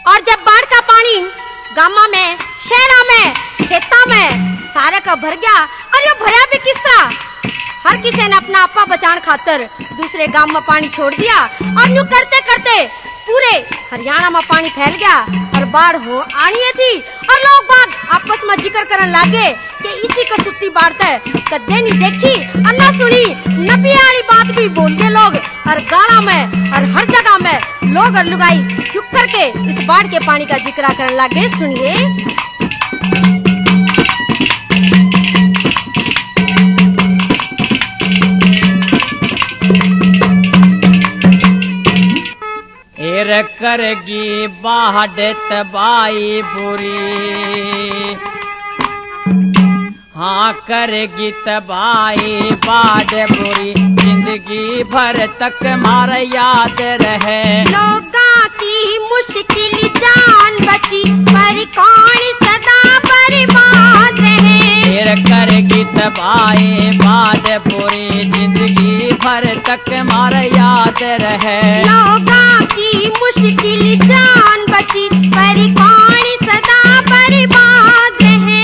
और जब बाढ़ का पानी गामा में, शहरा में, खेता में सारे का भर गया, और ये भरा भी किस तरह? हर किसी ने अपना आपा बचाने खातर दूसरे गांव में पानी छोड़ दिया, और यूं करते करते पूरे हरियाणा में पानी फैल गया और बाढ़ हो आनी थी। और लोग बाग आपस में जिक्र करने लगे कि इसी को सुत्ती बाढ़ है, कदे नहीं देखी और ना सुनी, नबी वाली बात भी बोलते लोग, और गाना में और हर जगह में लोग और लुगाई चुप करके इस बाढ़ के पानी का जिक्र करने लगे। सुनिए। करगी बाढ़ तबाही बुरी, हाँ करेगी तबाही बाढ़ बुरी, जिंदगी भर तक मार याद रहे। लोगों की मुश्किल जान बची, पर कौन सदा बर्बाद रहे। फिर करेगी तबाही बाढ़ बुरी, जिंदगी भर तक मार याद रहे। लोगों की मुश्किल जान बची, पर कौन सदा बर्बाद रहे।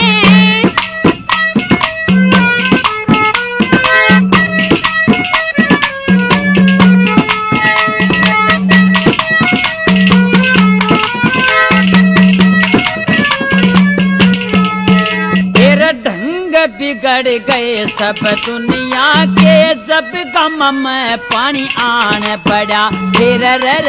बिगड़ गए सब दुनिया के, जब गम में पानी आन पड़ा। फिर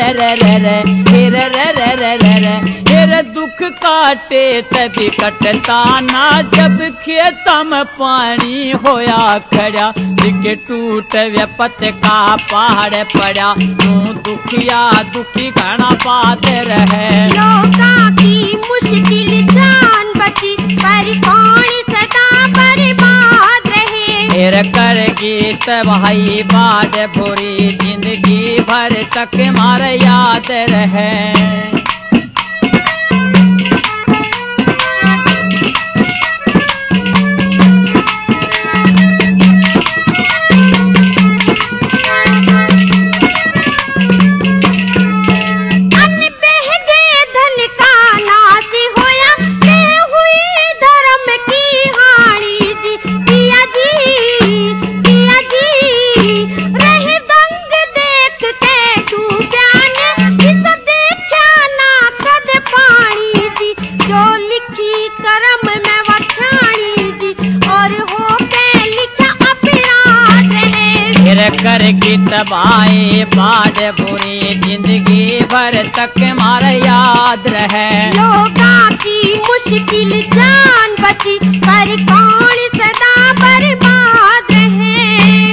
दुख काटे तभी कटता ना, जब खेत में पानी होया खड़ा। दिखे टूट व्यपत का पहाड़ पड़ा, तू दुखिया दुखी घना पात रहे। लोगों की मुश्किल जान बची, पर कौन सदा बर्बाद रहे। फिर करगी तबाही बाढ़ बुरी, जिंदगी भर तक मार याद रहे। करगी तबाही बाढ़ बुरी, जिंदगी भर तक मार याद रहे। लोगों की मुश्किल जान बची, पर कौन सदा बर्बाद रहे।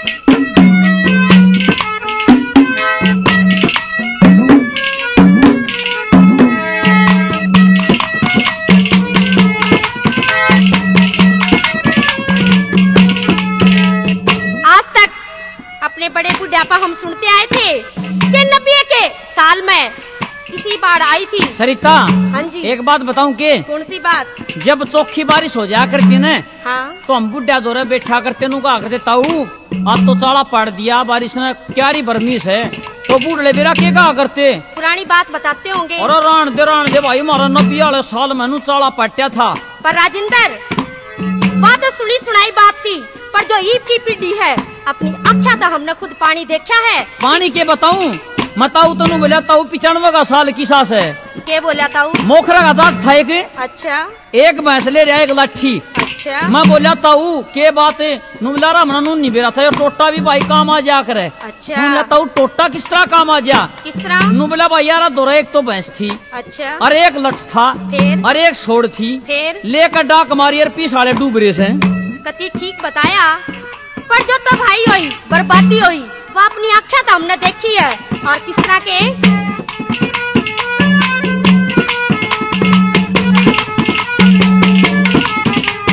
अपने बड़े बुढ़ापा हम सुनते आए थे कि नबी के साल में इसी बाढ़ आई थी। सरिता, हाँ जी, एक बात बताऊं के? कौन सी बात? जब चौखी बारिश हो जाया करती न, हाँ, तो हम बुढ़ा दौरे बैठा करते नु कहा करते, ताऊ अब तो चाड़ा पड़ दिया बारिश ने, क्यारी बरमीस है। तो बूढ़े बेरा के कहा करते? पुरानी बात बताते होंगे। और रान दे भाई, हमारा 90 वाले साल में चाड़ा पट्या था। पर राजेंद्र, बात तो सुनी सुनाई बात थी, पर जो ईब की पीढ़ी है अपनी आँखें तो हमने खुद पानी देखा है। पानी के बताऊं? मताऊ तनु बोला ताऊ 95 का साल की सास है। के बोला ताऊ? मोखरा का जाट था एक। अच्छा। एक भैंस ले रहा एक लाठी। अच्छा। मैं बोला ताऊ के बात है? नुबला नून नहीं बेरा था, टोटा भी भाई काम आ जा करे। अच्छा। ताऊ टोटा किस तरह काम आ जा? किस तरह? नुबला भाई यार दोरा एक तो भैंस थी। अच्छा। और एक लठ था। फिर? और एक छोड़ थी। फिर? लेकर डाक मारी और पीस वाले डूबरे से। कति ठीक बताया, पर जो तबाही हुई बर्बादी हुई वो अपनी आँखें तो हमने देखी है। और किस तरह के?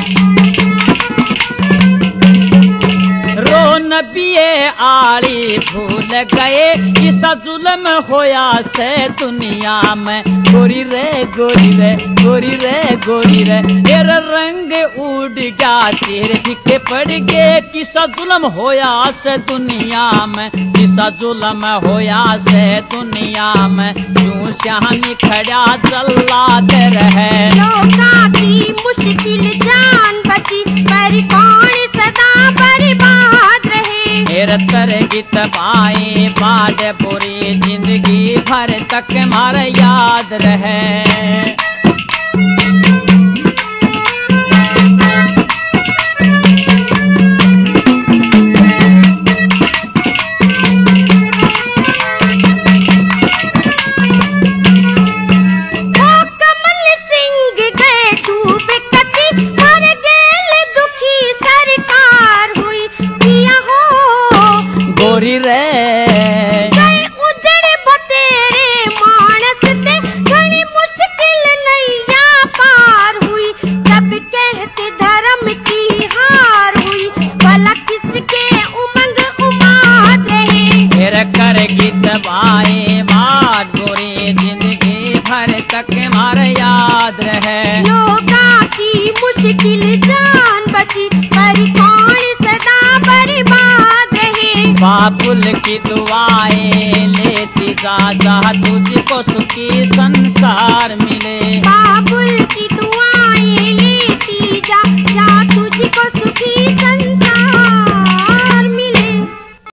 नबिये आली भूल गए किसा जुल्म होया से दुनिया में। गोरी रे गोरी रे गोरी रे गोरी रे तेरा रंग उड़ गया तेरे फीके पड़ गए किसा जुल्म होया से दुनिया में। किसा जुल्म होया से दुनिया में जूं श्यानी खड़ा जल्लाद रहे। लोका की मुश्किल जान बची पर कौन सदा बर्बाद रहे। तेरे तर गीत पाए बाद पूरी जिंदगी भर तक मार याद रहे। गोरी रे गए उजड़ बतेरे मानस ते घनी मुश्किल नैया पार हुई। सब कहते धर्म की हार हुई भला किसके उमंग उमाद रहे। फिर कर गीत बाए बात गोरी जिंदगी भर तक मार याद रहे। लोका की मुश्किल जान बची पर कौन सदा बर्बाद रहे। बाबुल की दुआएं लेती जा जा तुझको सुखी संसार मिले। बाबुल की